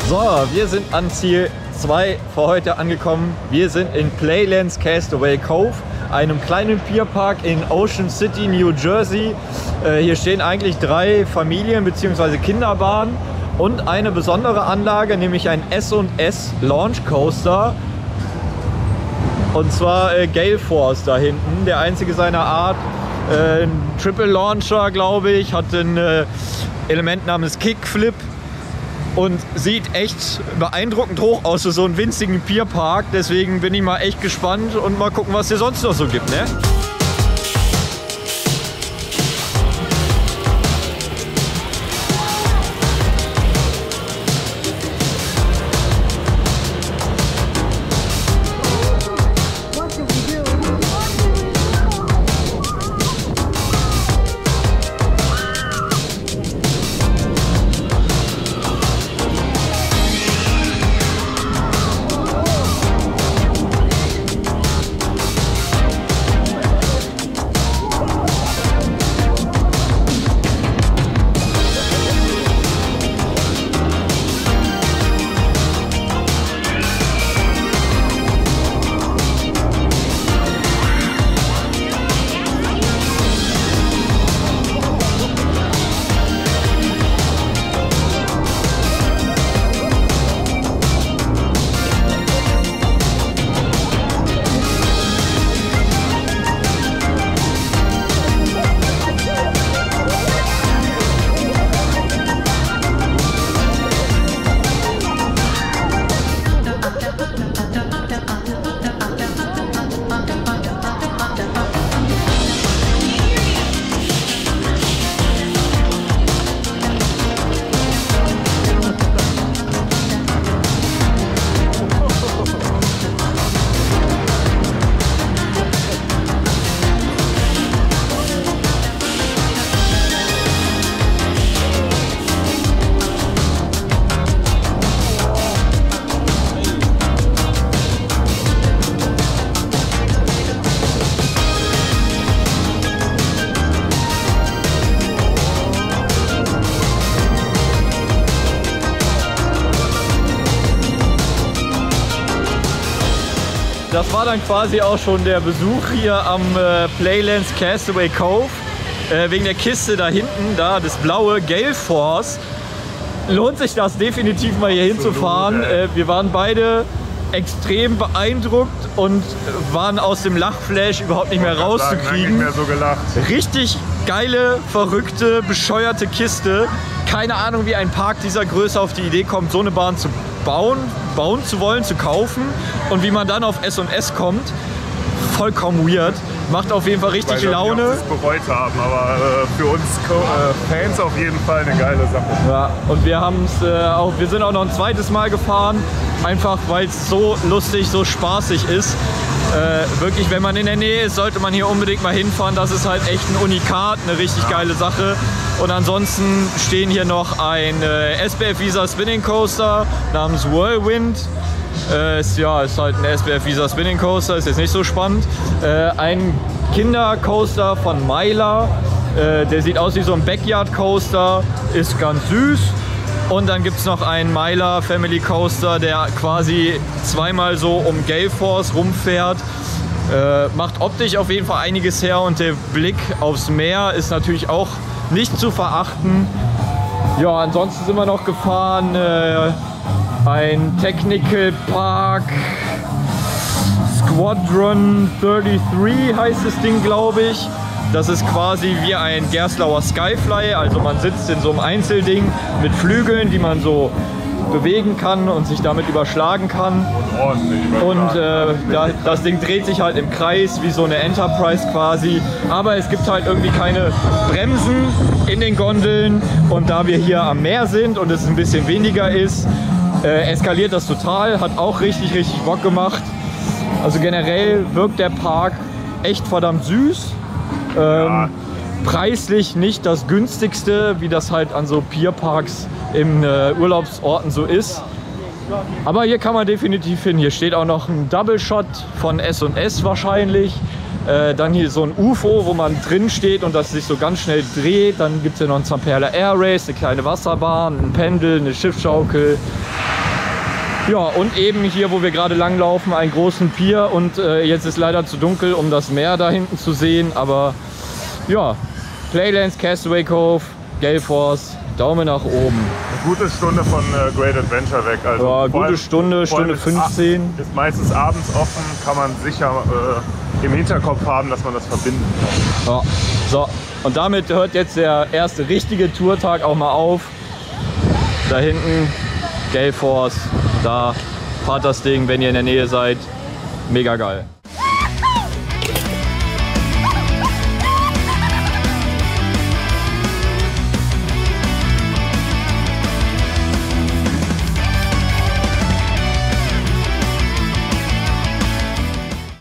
So, wir sind an Ziel 2 für heute angekommen. Wir sind in Playlands Castaway Cove, einem kleinen Pierpark in Ocean City, New Jersey. Hier stehen eigentlich 3 Familien- bzw. Kinderbahnen und eine besondere Anlage, nämlich ein S&S Launch Coaster. Und zwar Gale Force da hinten, der einzige seiner Art. Ein Triple Launcher, glaube ich, hat ein Element namens Kickflip. Und sieht echt beeindruckend hoch aus für so einen winzigen Pierpark. Deswegen bin ich mal echt gespannt und mal gucken, was hier sonst noch so gibt, ne? Das war dann quasi auch schon der Besuch hier am Playlands Castaway Cove. Wegen der Kiste da hinten, da das blaue Gale Force. Lohnt sich das definitiv mal hier hinzufahren. Wir waren beide extrem beeindruckt und waren aus dem Lachflash überhaupt nicht mehr rauszukriegen. Nicht mehr so gelacht. Richtig geile, verrückte, bescheuerte Kiste. Keine Ahnung, wie ein Park dieser Größe auf die Idee kommt, so eine Bahn zu bauen zu wollen, zu kaufen, und wie man dann auf S&S kommt. Vollkommen weird. Macht auf jeden Fall richtig Laune. Wir es bereut haben, aber für uns Fans auf jeden Fall eine geile Sache. Ja, und wir sind auch noch ein zweites Mal gefahren, einfach weil es so lustig, so spaßig ist. Wirklich, wenn man in der Nähe ist, sollte man hier unbedingt mal hinfahren. Das ist halt echt ein Unikat, eine richtig geile Sache. Und ansonsten stehen hier noch ein SBF Visa Spinning Coaster namens Whirlwind. Ist halt ein SBF Visa Spinning Coaster, ist jetzt nicht so spannend. Ein Kindercoaster von Myla, der sieht aus wie so ein Backyard Coaster, ist ganz süß. Und dann gibt es noch einen Myla Family Coaster, der quasi zweimal so um Gale Force rumfährt. Macht optisch auf jeden Fall einiges her, und der Blick aufs Meer ist natürlich auch nicht zu verachten. Ja, ansonsten sind wir noch gefahren. Ein Technical Park Squadron 33 heißt das Ding, glaube ich. Das ist quasi wie ein Gerstlauer Skyfly, also man sitzt in so einem Einzelding mit Flügeln, die man so bewegen kann und sich damit überschlagen kann. Und das Ding dreht sich halt im Kreis wie so eine Enterprise quasi. Aber es gibt halt irgendwie keine Bremsen in den Gondeln. Und da wir hier am Meer sind und es ein bisschen weniger ist, eskaliert das total. Hat auch richtig Bock gemacht. Also generell wirkt der Park echt verdammt süß. Preislich nicht das günstigste, wie das halt an so Pierparks in Urlaubsorten so ist. Aber hier kann man definitiv hin. Hier steht auch noch ein Double Shot von S&S wahrscheinlich. Dann hier so ein UFO, wo man drin steht und das sich so ganz schnell dreht. Dann gibt es hier noch ein Zamperla Air Race, eine kleine Wasserbahn, ein Pendel, eine Schiffsschaukel. Ja, und eben hier, wo wir gerade langlaufen, einen großen Pier und jetzt ist leider zu dunkel, um das Meer da hinten zu sehen, aber ja, Playlands, Castaway Cove, Gale Force, Daumen nach oben. Eine gute Stunde von Great Adventure weg. Also Ja, gute Stunde, Stunde 15. Ist meistens abends offen, kann man sicher im Hinterkopf haben, dass man das verbinden kann. Ja, so, und damit hört jetzt der erste richtige Tourtag auch mal auf. Da hinten Gale Force, da fahrt das Ding, wenn ihr in der Nähe seid. Mega geil.